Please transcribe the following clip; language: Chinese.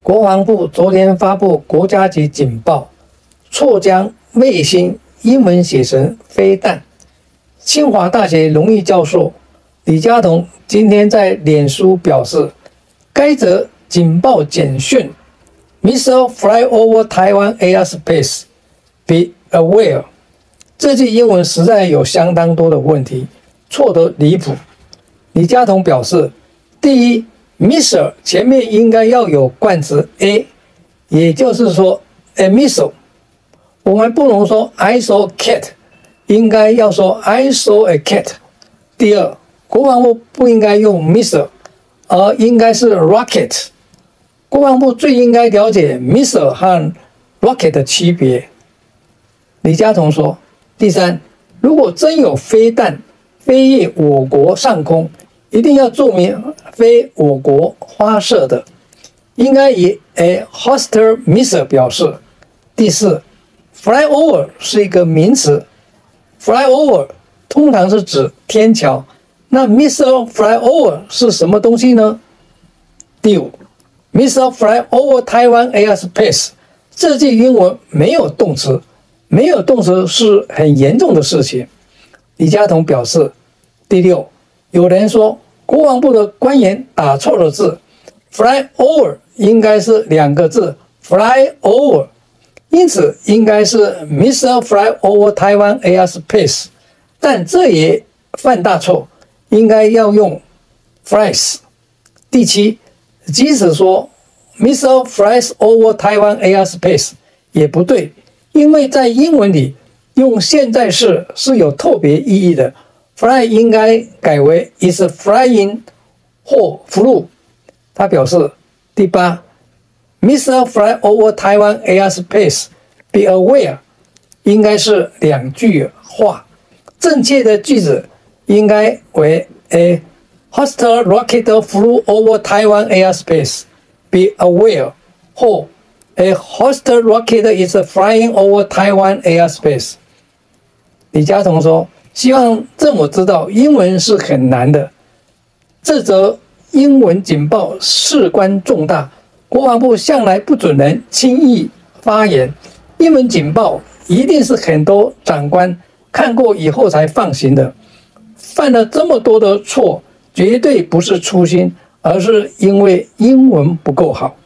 国防部昨天发布国家级警报，错将卫星英文写成飞弹。清华大学荣誉教授李嘉彤今天在脸书表示，该则警报简讯 Missile fly over Taiwan airspace, be aware。这句英文实在有相当多的问题，错得离谱。李嘉彤表示，第一 ，missile 前面应该要有冠词 a， 也就是说 a missile。我们不能说 I saw cat， 应该要说 I saw a cat。第二，国防部不应该用 missile， 而应该是 rocket。国防部最应该了解 missile 和 rocket 的区别。李嘉彤说，第三，如果真有飞弹飞越我国上空，一定要注明非我国发射的，应该以 a hostile missile 表示。第四 ，fly over 是一个名词 ，fly over 通常是指天桥，那 missile fly over 是什么东西呢？第五 ，missile fly over Taiwan airspace 这句英文没有动词，没有动词是很严重的事情。李嘉彤表示，第六，有人说国防部的官员打错了字 ，fly over 应该是两个字 ，fly over， 因此应该是 missile fly over Taiwan airspace， 但这也犯大错，应该要用 flies。第七，即使说 missile flies over Taiwan airspace 也不对，因为在英文里用现在式是有特别意义的。Fly 应该改为 is flying 或 flew。他表示，第八 ，missile fly over Taiwan airspace, be aware 应该是两句话，正确的句子应该为 a hostile rocket flew over Taiwan airspace, be aware 或 a hostile rocket is flying over Taiwan airspace。李嘉彤说，希望政府知道英文是很难的，这则英文警报事关重大，国防部向来不准人轻易发言，英文警报一定是很多长官看过以后才放行的，犯了这么多的错，绝对不是粗心，而是因为英文不够好。